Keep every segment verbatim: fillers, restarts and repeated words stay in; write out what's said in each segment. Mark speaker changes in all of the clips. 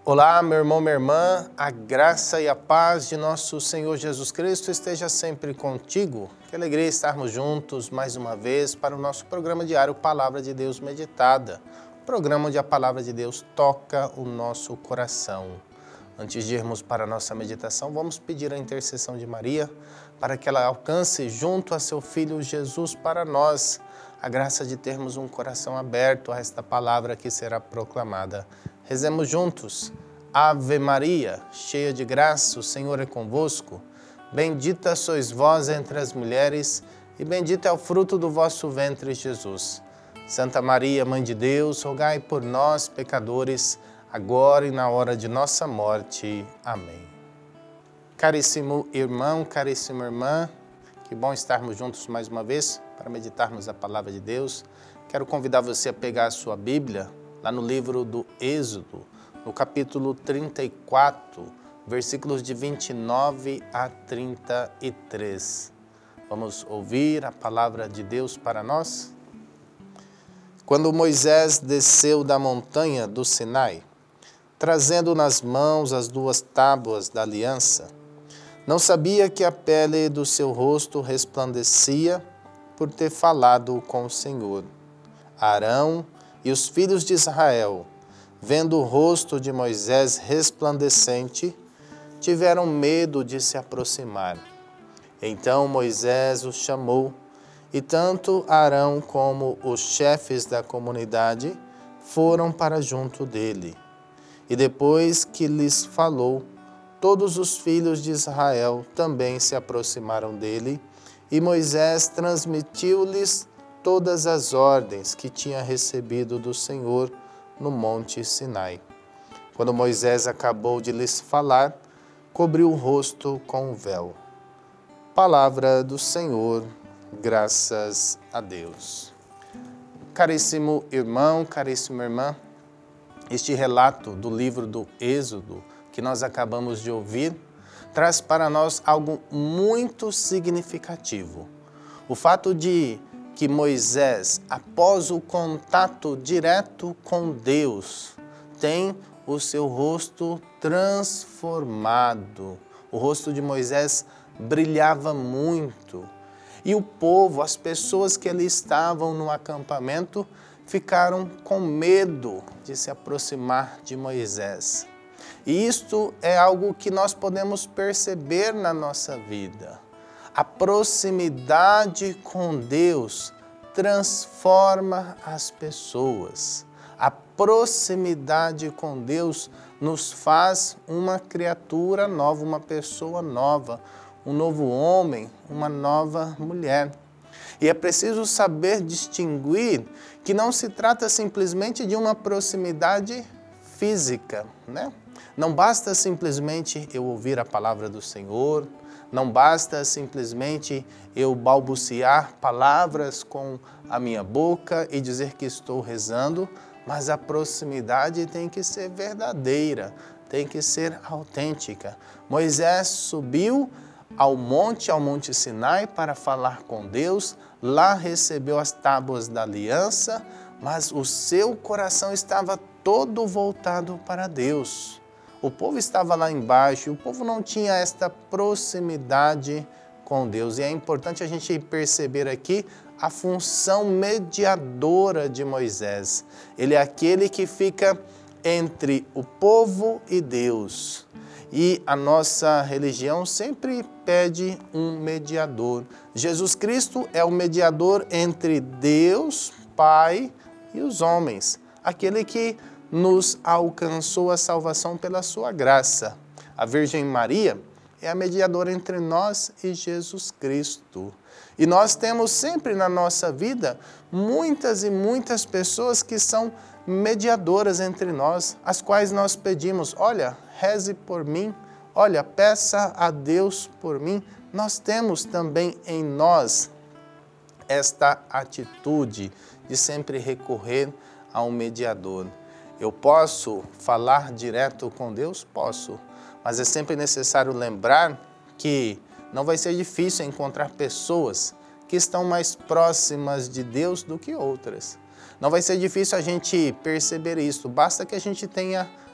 Speaker 1: Olá, meu irmão, minha irmã, a graça e a paz de nosso Senhor Jesus Cristo esteja sempre contigo. Que alegria estarmos juntos mais uma vez para o nosso programa diário Palavra de Deus Meditada, programa onde a Palavra de Deus toca o nosso coração. Antes de irmos para a nossa meditação, vamos pedir a intercessão de Maria para que ela alcance junto a seu Filho Jesus para nós a graça de termos um coração aberto a esta palavra que será proclamada. Rezemos juntos. Ave Maria, cheia de graça, o Senhor é convosco. Bendita sois vós entre as mulheres e bendito é o fruto do vosso ventre, Jesus. Santa Maria, Mãe de Deus, rogai por nós, pecadores, agora e na hora de nossa morte. Amém. Caríssimo irmão, caríssima irmã, que bom estarmos juntos mais uma vez para meditarmos a palavra de Deus. Quero convidar você a pegar a sua Bíblia, lá no livro do Êxodo, no capítulo trinta e quatro, versículos de vinte e nove a trinta e três. Vamos ouvir a palavra de Deus para nós? Quando Moisés desceu da montanha do Sinai, trazendo nas mãos as duas tábuas da aliança, não sabia que a pele do seu rosto resplandecia por ter falado com o Senhor. Arão e os filhos de Israel, vendo o rosto de Moisés resplandecente, tiveram medo de se aproximar. Então Moisés os chamou, e tanto Arão como os chefes da comunidade foram para junto dele. E depois que lhes falou, todos os filhos de Israel também se aproximaram dele, e Moisés transmitiu-lhes todas as ordens que tinha recebido do Senhor no monte Sinai. Quando Moisés acabou de lhes falar, cobriu o rosto com o véu. Palavra do Senhor, graças a Deus. Caríssimo irmão, caríssima irmã, este relato do livro do Êxodo que nós acabamos de ouvir traz para nós algo muito significativo. O fato de que Moisés, após o contato direto com Deus, tem o seu rosto transformado. O rosto de Moisés brilhava muito. E o povo, as pessoas que ali estavam no acampamento, ficaram com medo de se aproximar de Moisés. E isto é algo que nós podemos perceber na nossa vida. A proximidade com Deus transforma as pessoas. A proximidade com Deus nos faz uma criatura nova, uma pessoa nova, um novo homem, uma nova mulher. E é preciso saber distinguir que não se trata simplesmente de uma proximidade física, né? Não basta simplesmente eu ouvir a palavra do Senhor, não basta simplesmente eu balbuciar palavras com a minha boca e dizer que estou rezando, mas a proximidade tem que ser verdadeira, tem que ser autêntica. Moisés subiu ao monte, ao monte Sinai, para falar com Deus, lá recebeu as tábuas da aliança, mas o seu coração estava todo voltado para Deus. O povo estava lá embaixo, e o povo não tinha esta proximidade com Deus. E é importante a gente perceber aqui a função mediadora de Moisés. Ele é aquele que fica entre o povo e Deus. E a nossa religião sempre pede um mediador. Jesus Cristo é o mediador entre Deus, Pai e os homens. Aquele que nos alcançou a salvação pela sua graça. A Virgem Maria é a mediadora entre nós e Jesus Cristo. E nós temos sempre na nossa vida muitas e muitas pessoas que são mediadoras entre nós, as quais nós pedimos, olha, reze por mim, olha, peça a Deus por mim. Nós temos também em nós esta atitude de sempre recorrer a um mediador. Eu posso falar direto com Deus? Posso. Mas é sempre necessário lembrar que não vai ser difícil encontrar pessoas que estão mais próximas de Deus do que outras. Não vai ser difícil a gente perceber isso. Basta que a gente tenha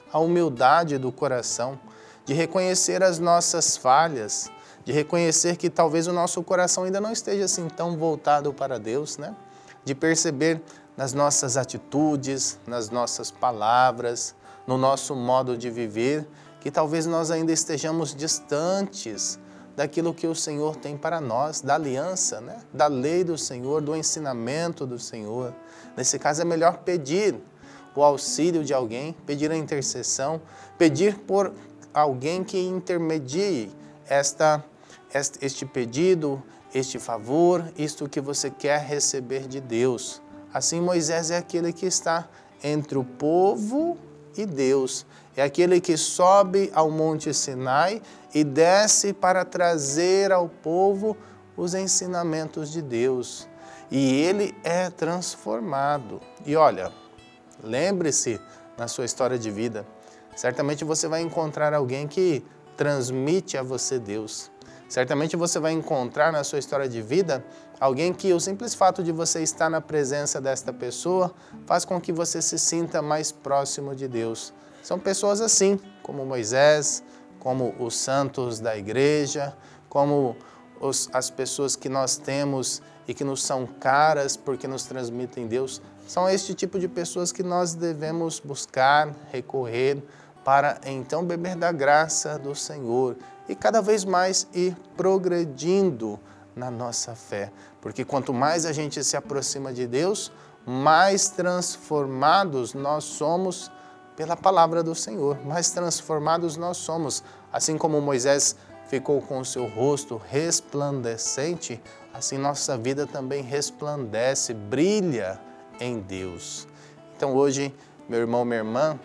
Speaker 1: a humildade do coração, de reconhecer as nossas falhas, de reconhecer que talvez o nosso coração ainda não esteja assim tão voltado para Deus, né? De perceber nas nossas atitudes, nas nossas palavras, no nosso modo de viver, que talvez nós ainda estejamos distantes daquilo que o Senhor tem para nós, da aliança, né? Da lei do Senhor, do ensinamento do Senhor. Nesse caso é melhor pedir o auxílio de alguém, pedir a intercessão, pedir por alguém que intermedie esta, este pedido, este favor, isto que você quer receber de Deus. Assim, Moisés é aquele que está entre o povo e Deus. É aquele que sobe ao Monte Sinai e desce para trazer ao povo os ensinamentos de Deus. E ele é transformado. E olha, lembre-se na sua história de vida, certamente você vai encontrar alguém que transmite a você Deus. Certamente você vai encontrar na sua história de vida alguém que o simples fato de você estar na presença desta pessoa faz com que você se sinta mais próximo de Deus. São pessoas assim, como Moisés, como os santos da igreja, como os, as pessoas que nós temos e que nos são caras porque nos transmitem Deus. São este tipo de pessoas que nós devemos buscar, recorrer, para então beber da graça do Senhor e cada vez mais ir progredindo na nossa fé. Porque quanto mais a gente se aproxima de Deus, mais transformados nós somos pela palavra do Senhor, mais transformados nós somos. Assim como Moisés ficou com o seu rosto resplandecente, assim nossa vida também resplandece, brilha em Deus. Então hoje, meu irmão, minha irmã,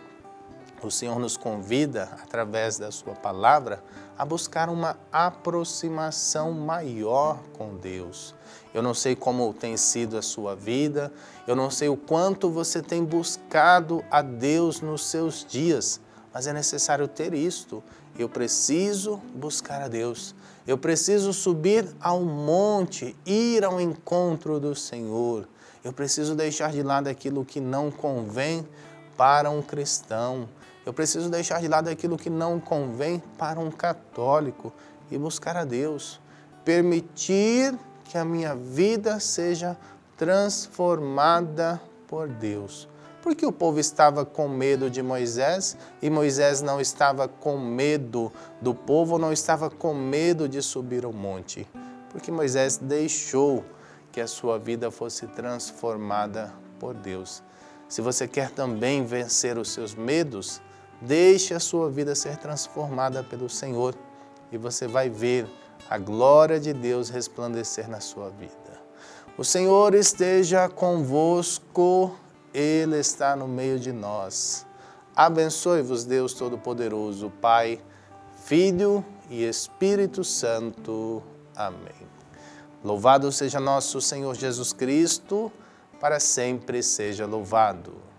Speaker 1: o Senhor nos convida, através da sua palavra, a buscar uma aproximação maior com Deus. Eu não sei como tem sido a sua vida, eu não sei o quanto você tem buscado a Deus nos seus dias, mas é necessário ter isto. Eu preciso buscar a Deus, eu preciso subir ao monte, ir ao encontro do Senhor. Eu preciso deixar de lado aquilo que não convém para um cristão. Eu preciso deixar de lado aquilo que não convém para um católico e buscar a Deus. Permitir que a minha vida seja transformada por Deus. Porque o povo estava com medo de Moisés e Moisés não estava com medo do povo, não estava com medo de subir ao monte. Porque Moisés deixou que a sua vida fosse transformada por Deus. Se você quer também vencer os seus medos, deixe a sua vida ser transformada pelo Senhor e você vai ver a glória de Deus resplandecer na sua vida. O Senhor esteja convosco, Ele está no meio de nós. Abençoe-vos Deus Todo-Poderoso, Pai, Filho e Espírito Santo. Amém. Louvado seja nosso Senhor Jesus Cristo, para sempre seja louvado.